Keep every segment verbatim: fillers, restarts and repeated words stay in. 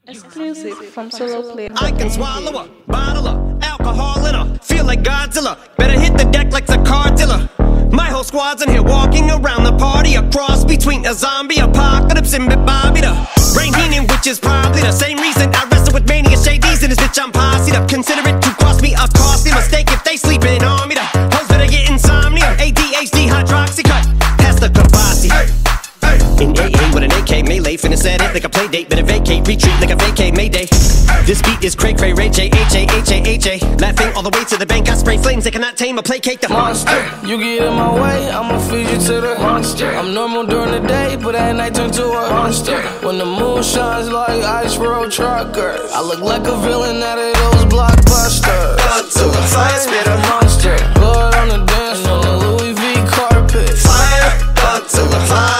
Exclusive from Solo Play. I can swallow a bottle of alcohol in her. Feel like Godzilla. Better hit the deck like the car dealer. My whole squad's in here walking around the party. A cross between a zombie apocalypse and Bobby the Brain Heenan, which is probably the same reason I wrestle with mania shades in this bitch. I'm posse up. Consider it to cost me a costly mistake if they sleeping on me. The hoes better get insomnia. A D H D hydroxy cut. Pass the Kavasi. Hey. In A A with an A K melee, finna set it like a play date. Better vacate, retreat like a vacate mayday. This beat is cray cray, Ray J, H A, H A, H A. Laughing all the way to the bank, I spray flames. They cannot tame or placate the monster. You get in my way, I'ma feed you to the monster. I'm normal during the day, but at night turn to a monster. When the moon shines like ice road truckers, I look like a villain out of those blockbusters. Up to the fire, spit a monster. Blood on the dance floor, the Louis V carpet. Fire, up to the fire.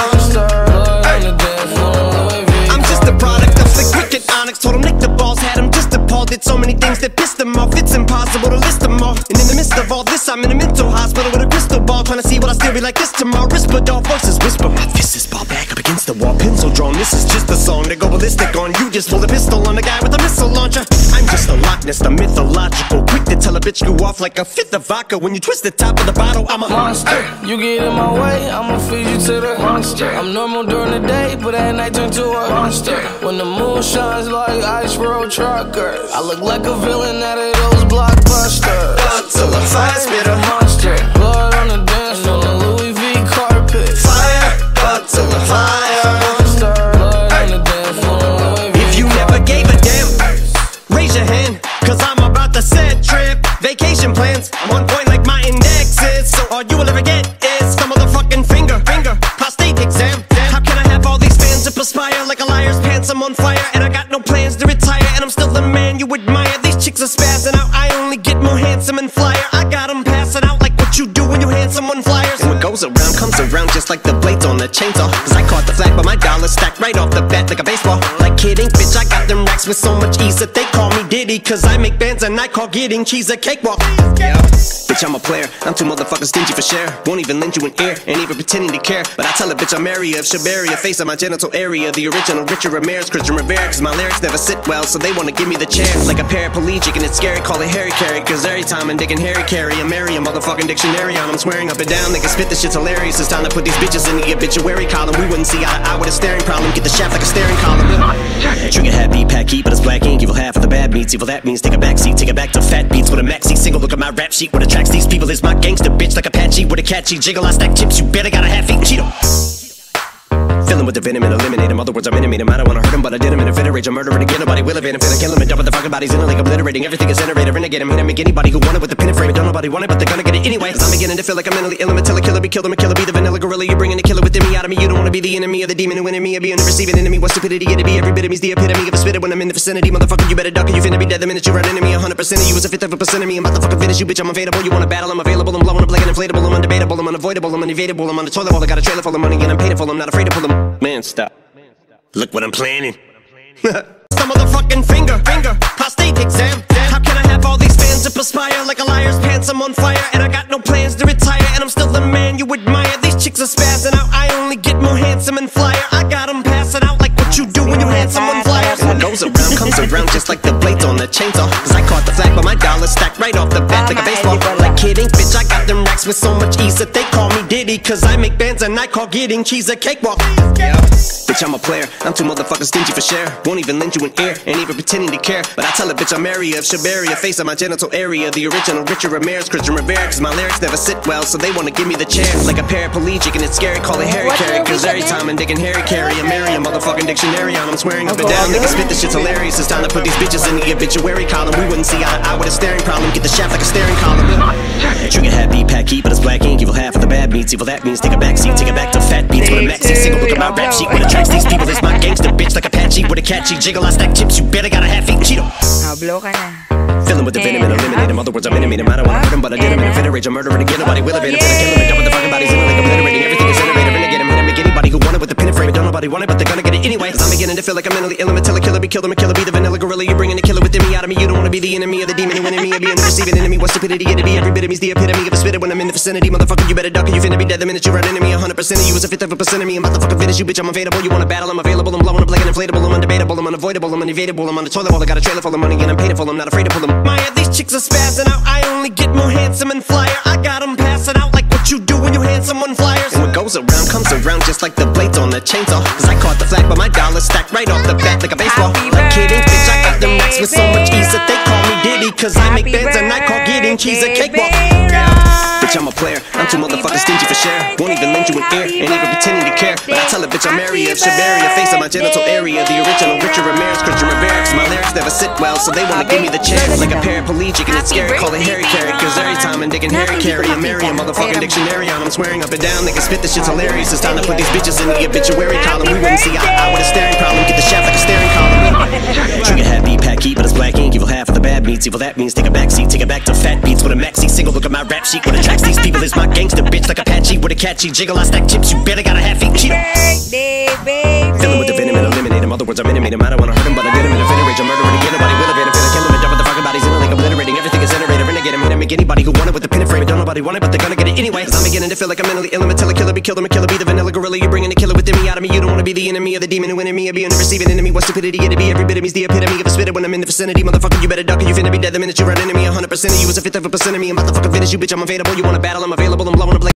Told him lick the balls, had him just appalled. Did so many things that pissed him off. It's impossible to list them all. And in the midst of all this, I'm in a mental hospital with a crystal ball, trying to see what I still be like this tomorrow. Rispadol voices whisper, my fist is ball back up against the wall, pencil drawn. This is just a song to go ballistic on. You just pull a pistol on the guy with a missile launcher. I'm just a Loch Ness, the mythological, quick to tell a bitch you off like a fifth of vodka. When you twist the top of the bottle, I'm a monster. You get in my way, I'ma feed you to the monster. I'm normal during the day, but at night turn to a monster. When the moon shines like ice road truckers, I look like a villain out of those blockbusters. Up to the fire, spit a monster. Blood on the dance floor, the Louis V carpet. Fire, up to the fire. Monster. Blood on the dance floor, Louis V. If you never gave a damn, raise your hand, cause I'm about to set trip. Vacation plans, I'm on point like my index is. So all you will ever get is some motherfucking finger, finger, prostate exam. How can I have all these fans to perspire like a liar's pants? I'm on fire and I got no plans to retire, and I'm still the man you admire. These chicks are spazzing out, I only get more handsome and flyer. I got them passing out like what you do when you hand someone flyers. And what goes around comes around just like the blades on the chainsaw. Cause I caught the flag but my dollar stacked right off the bat like a baseball. Like kidding, bitch, I got them racks with so much ease that they call me Diddy. Cause I make bands and I call getting cheese a cakewalk. Yeah, bitch, I'm a player, I'm too motherfucking stingy for share. Won't even lend you an ear, ain't even pretending to care. But I tell a bitch I'm area of Shabaria, face of my genital area. The original Richard Ramirez, Christian Rivera. Cause my lyrics never sit well, so they wanna give me the chair. Like a paraplegic and it's scary, call it Harry Carry. Cause every time I'm digging Harry Carry, I marry a motherfucking dictionary on. I'm swearing up and down, they can spit this shit's hilarious. It's time to put these bitches in the obituary column. We wouldn't see eye to eye with a staring problem. Get the shaft like a staring column. Trigger happy, pack heat, but it's black ink. Evil half of the bad meats, evil that means take a backseat. Take it back to fat beats with a maxi single. Look at my rap sheet, what attracts these people is my gangster bitch like Apache with a catchy jiggle. I stack chips, you better got a half-eat Cheeto. Fill him with the venom and eliminate him. Other words, I'm intimate him. I don't wanna hurt him, but I did him in a fit of rage. I'm murdering again, nobody will evade him. Finna kill him and dump the fucking bodies in a lake, obliterating everything is iterated. Renegade him, hit him, make anybody who want it with the pin and frame. Don't nobody want it, but they're gonna get it anyway. Cause I'm beginning to feel like I'm mentally ill. I'm until a killer be killed. I'm a killer, be the vanilla gorilla. You're bringing the killer within me out of me. You don't wanna be the enemy of the demon who in me. Or be a receiving enemy. What stupidity it'd be? Every bit of me's the epitome of a spitter when I'm in the vicinity. Motherfucker, you better duck or you finna be dead the minute you run into me. A hundred percent of you is a fifth of a percent of me. I'm about to fucking finish you, bitch. I'm available. You wanna battle? I'm available. I'm blowing up like an inflatable. I'm undebatable. I'm unavoidable. I'm unevadable. I'm on the toilet bowl. I got a trailer full of money and I'm paid for. I'm not afraid to pull them. Man, stop. Look what I'm planning. Some motherfucking finger, finger, prostate exam. How can I have all these fans to perspire like a liar's pants? I'm on fire and I got no plans to retire, and I'm still the man you admire. These chicks are spazzing out, I only get more handsome and flyer. I got them passing out like what you do when you hand someone flyers. And what goes around comes around just like the blades on the chainsaw. Cause I caught the flag but my dollar stacked right off the bat like a baseball. Like kidding, bitch, I got them racks with so much ease that they call me Diddy. Cause I make bands and I call getting cheese a cakewalk. Yeah, bitch, I'm a player, I'm too motherfucking stingy for share. Won't even lend you an ear, ain't even pretending to care. But I tell a bitch I'm area of Shabaria, face of my genital area. The original Richard Ramirez, Christian Rivera. Cause my lyrics never sit well, so they wanna give me the chair. Like a paraplegic and it's scary, call it Harry Carry. Cause every time I'm digging Harry Carry, I marry a motherfucking dictionary on. I'm swearing up and down, they can spit this shit's hilarious. It's time to put these bitches in the obituary column. We wouldn't see eye to eye with a staring problem. Get the shaft like a staring column. Trigger happy, pack heat, but it's black ink. Evil half of the bad meats, evil that means take a backseat. Take it back to fat beats with a maxi single. Look at my rap sheet, what attracts these people is my gangster bitch like Apache with a catchy jiggle. I stack chips, you better got a half-eat Cheeto. Blow ka na. Fill him with the venom and eliminate him. Other words, I'm intimate him. I don't wanna hurt him, but I did him in a fit of rage. I'm murdering again, nobody will evade him. Finna kill him and dump the fucking bodies in a lake, obliterating everything is iterated. Renegade him, hit him, make anybody who want it with the pin and frame. don't nobody want it, but they're gonna get it anyway. Cause I'm beginning to feel like I'm mentally ill. I'm a killer, killer, be killed, I'm a killer, be the vanilla gorilla. You're bringing the killer within me out of me. You don't wanna be the enemy of the demon who in me. Or be an receiving enemy. What stupidity it'd be? Every bit of me's the epitome of a spitter when I'm in the vicinity. Motherfucker, you better duck or you finna be dead the minute you run into me. A hundred percent of you is a fifth of a percent of me. I'm about to fucking finish you, bitch. I'm available. You wanna battle? I'm available. I'm blowing up like an inflatable. I'm undebatable. I'm unavoidable. I'm unevadable. I'm on the toilet bowl. I got a trailer full of money and I'm paid for. I'm not afraid to pull them. My head, these chicks are spazzing out. I only get more handsome and flyer. I got them passing out like what you do when you hand someone flyers. And what goes around comes around just like the blades on the chainsaw. Cause I caught the flag, but my dollar stacked right off the bat like a baseball. Like kidding, bitch, I got them racks with so much ease that they call me Diddy. Cause I make bands and I call getting cheese a cakewalk. Yeah. Bitch, I'm a player. I'm too motherfucking stingy for share. Won't even lend you an ear, ain't even pretending to care. But I tell her, bitch, I'm Maria Shabaria, face on my genital area. The original Richard Ramirez, Christian Rivera. Cause my lyrics never sit well, so they wanna give me the chance. Like a paraplegic and it's scary, call it Harry Carry. Cause every time I'm digging Harry Carry, I'm Mary, a motherfucking dictionary on. I'm swearing up and down, they can spit this shit's hilarious. It's time to put these bitches in the obituary column. We wouldn't see eye to eye with a staring problem. Get the shaft like a staring column. Trigger happy, pack heat, but it's black ink. Evil half of the bad meats. Evil that means take a backseat, take it back to fat beats with a maxi single. Look at my rap sheet. What attracts these people is my gangster bitch like Apache with a catchy jiggle. I stack chips, you better got a half eat Cheeto. Fill him with the venom and eliminate him. Other words, I'm intimate him. I don't wanna hurt him, but I did him in a fit of rage. I'm murdering again. Nobody will evade him. Finna kill him and dump the fucking bodies in the lake, obliterating everything is iterated. Renegade him, hit him, make anybody who want it with the pin and frame. Don't nobody want it, but they're gonna get it anyway. Cause I'm beginning to feel like I'm mentally ill. I'm a killer, killer, be killed. I'm a killer, be the vanilla gorilla. You're bringing the killer within me out of me. You don't wanna be the enemy of the demon who in me. Or be a receiving enemy. What stupidity it'd be? Every bit of me's the epitome of a spitter when I'm in the vicinity. Motherfucker, you better duck or you finna be dead the minute you run into me. A hundred percent of you is a fifth of a percent of me. I'm about to fucking finish you, bitch. I'm available. You wanna battle? I'm available. I'm blowing up like